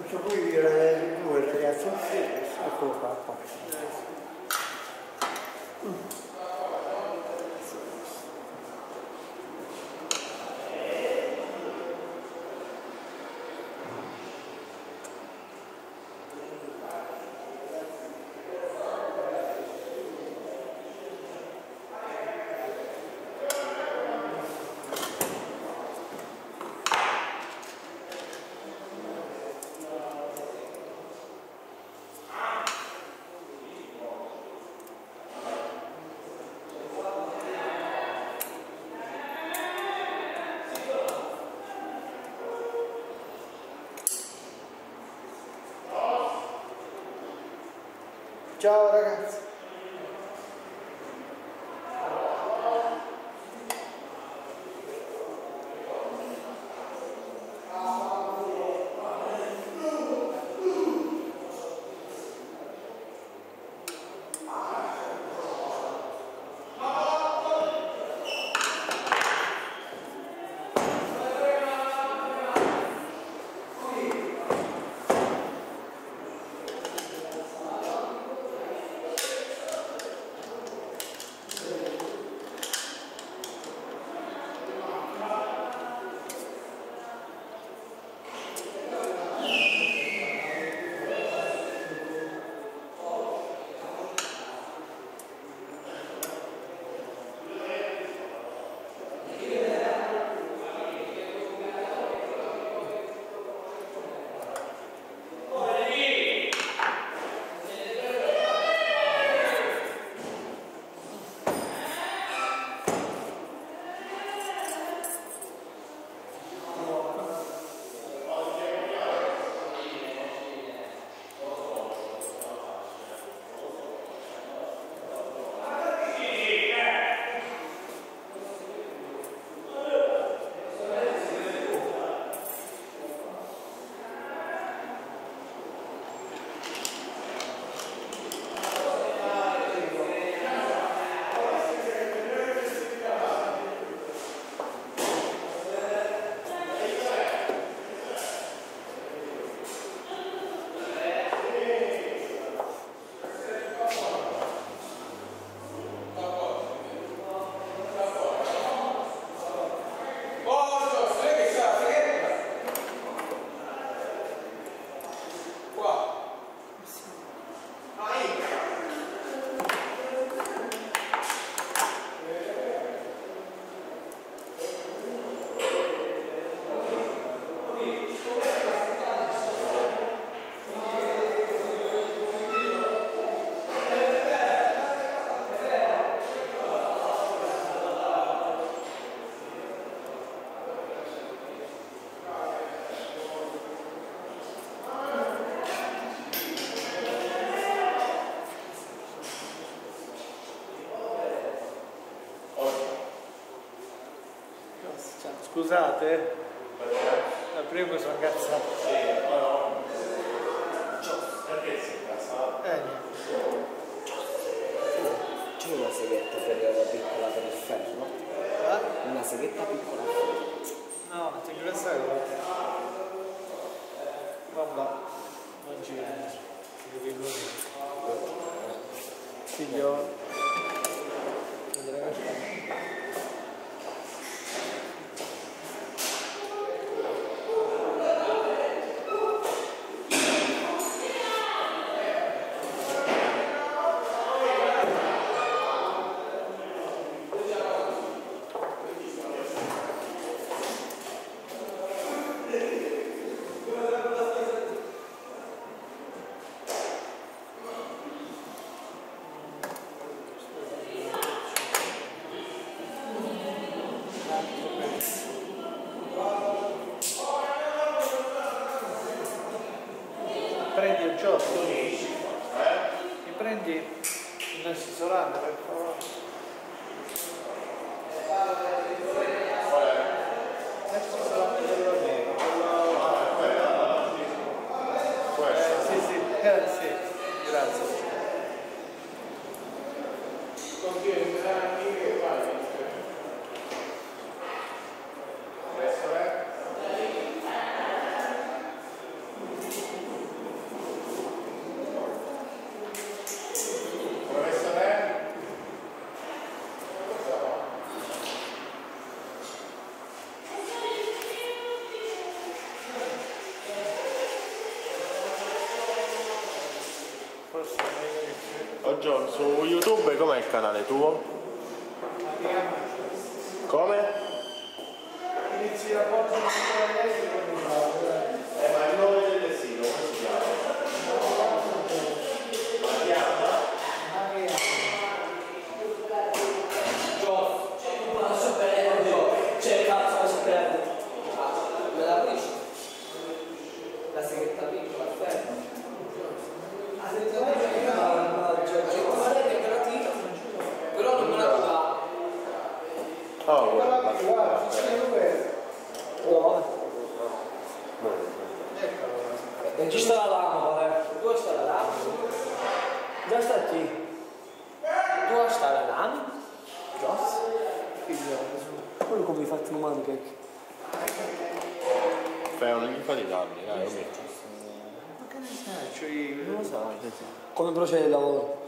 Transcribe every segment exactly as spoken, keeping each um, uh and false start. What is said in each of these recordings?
Faccio qui le due ragazzi. Eccolo qua. qua. Mm. Ciao ragazzi. Scusate, la prego sono incazzato. Perché si incazzato? Eh niente. C'è una seghetta per, piccola per il ferro? Eh? Una seghetta piccola per il ferro? No, non ti interessare. Vabbè, non ci vedo. Figlio. Prendi il gioco, mi prendi il assessorante per favore. L'assessorante dello nero, quello... Eh, sì, sì, eh, sì, grazie. Buongiorno, su YouTube com'è il canale tuo? Come? Inizi a portare un po' di Eh, ma il nome del sito come si chiama? Mariana? C'è il cazzo che si prende. Me la aprisci? La segreta piccola, ferma. La segreta piccola, però non me la dà. Oh, guarda. guarda, No. Eccolo. E ci sta la lampada, eh. Dove sta la lampada? Dove sta qui? Dove sta la lampada? Già? Quello come hai fatto umano che... Fai un po' di danni, dai, lo metti. Ma che ne sai? Cioè, io- Non lo so. Come procede il lavoro?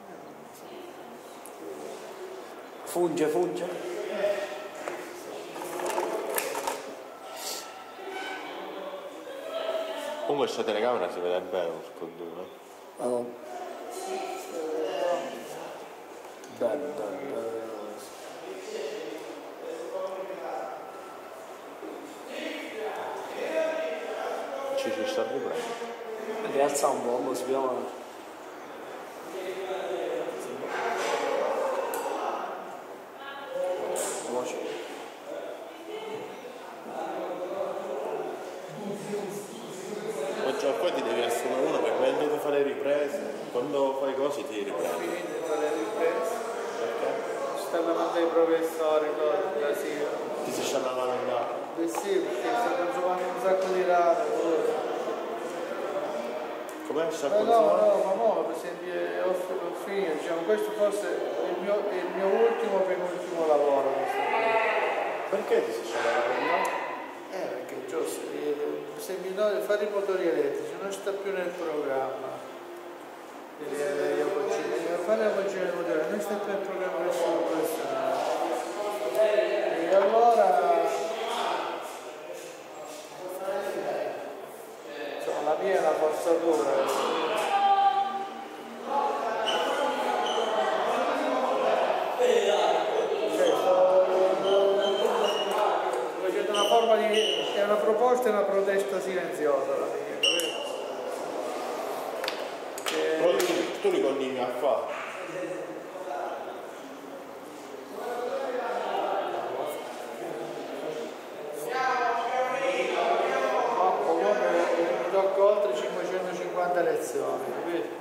Funge, funge. Comunque questa telecamera si vede bene lo scondone. Oh. Bello, bello, bello. Ci ci sta riprendendo. Rialza un po', mo si chiama. Ma già poi ti devi assumere uno per quando devi fare le riprese, quando fai cose ti riprendi. finito di fare le riprese. Stavano dei professori, cose così. Ti si stanno lavorando. Eh sì, perché sta consumando un sacco di rame. Com'è sta Ma no, consumando? no, ma no, per esempio ho, fi- ho finito, diciamo, questo forse è il mio, è il mio ultimo penultimo lavoro. Questo qui. Perché ti si stanno lavorando? Eh, perché giusto, per esempio no, fare i motori elettrici non sta più nel programma. Eh, io faccio- Fare la macchina del motore non sta più nel programma questo professionale. E allora insomma la mia è una forzatura. Cioè, sto facendo una forma di. È una proposta e una protesta silenziosa la mia, capito? Però tu, tu li continui a fare. Ma comunque mi tocco oltre cinquecentocinquanta lezioni, capito?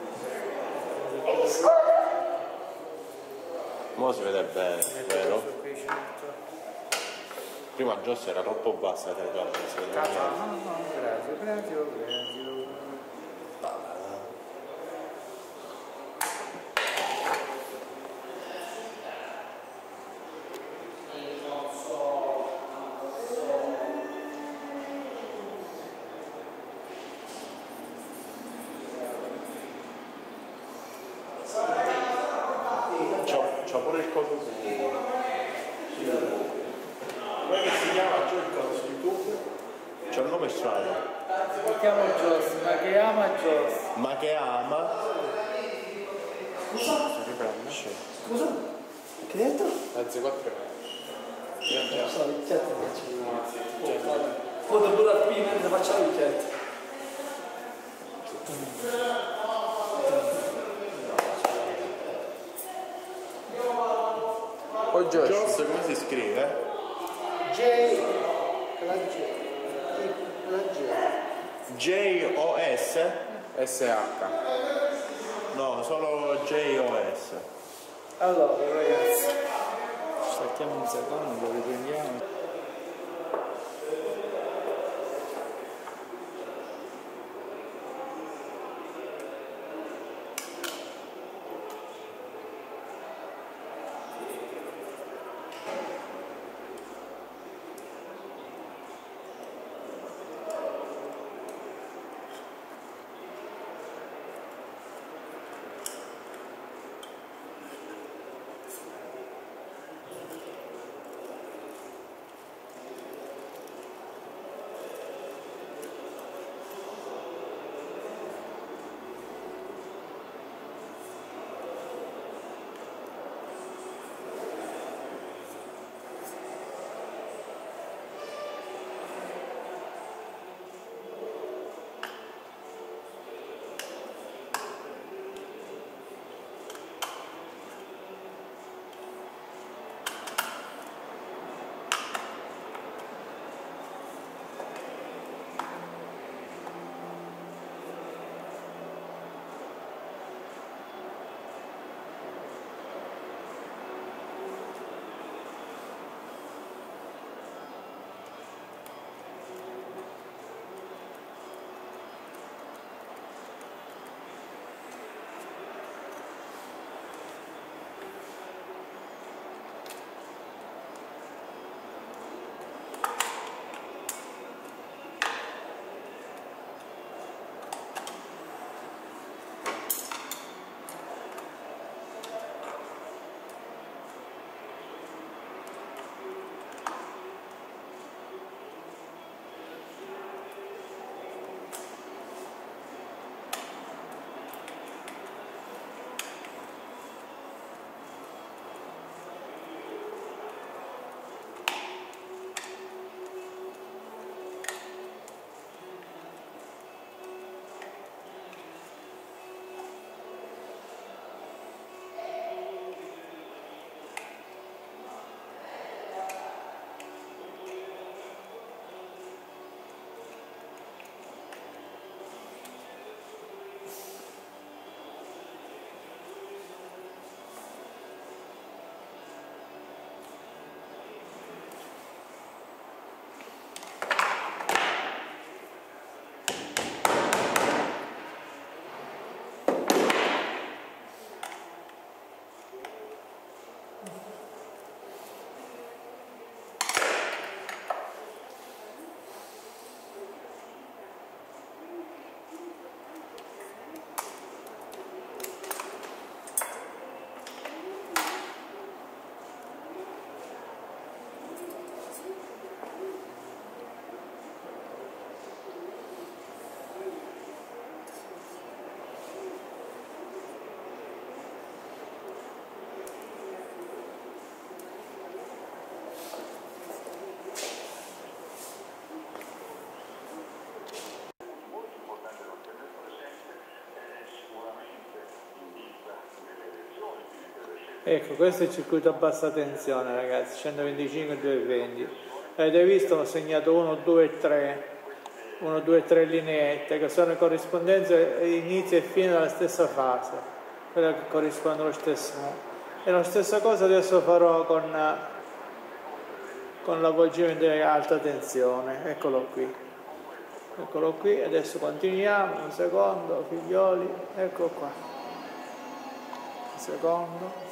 Mo si vede bene, vero? Questo qui c'è tutto. Prima Joss era troppo bassa la telecamera, non si vedeva Cazzo, niente. no, no, grazie, grazie, grazie. C'ho, c'ho pure il coso su come che si chiama? C'ho il coso su YouTube? C'ho il nome strano. Mi chiamo Joss, ma che ama Joss. Ma che ama? Scusa? Si riprende? Sì. Scusa? Che hai detto? Mezzo quattro. Non so, il chat faccio. Poi dopo la prima mentre facciamo il chat. Poi Joss come si scrive? J, la J, la J. J O S? S H. No, solo J O S. Allora ragazzi, aspettiamo un secondo, lo riprendiamo. Ecco, questo è il circuito a bassa tensione, ragazzi, centoventicinque e duecentoventi. Avete visto? Ho segnato uno, due e tre, uno, due e tre lineette che sono corrispondenze inizio e fine della stessa fase, quella che corrisponde allo stesso. E la stessa cosa adesso farò con, con l'avvolgimento di alta tensione. Eccolo qui, eccolo qui. Adesso continuiamo, un secondo, figlioli, ecco qua, un secondo.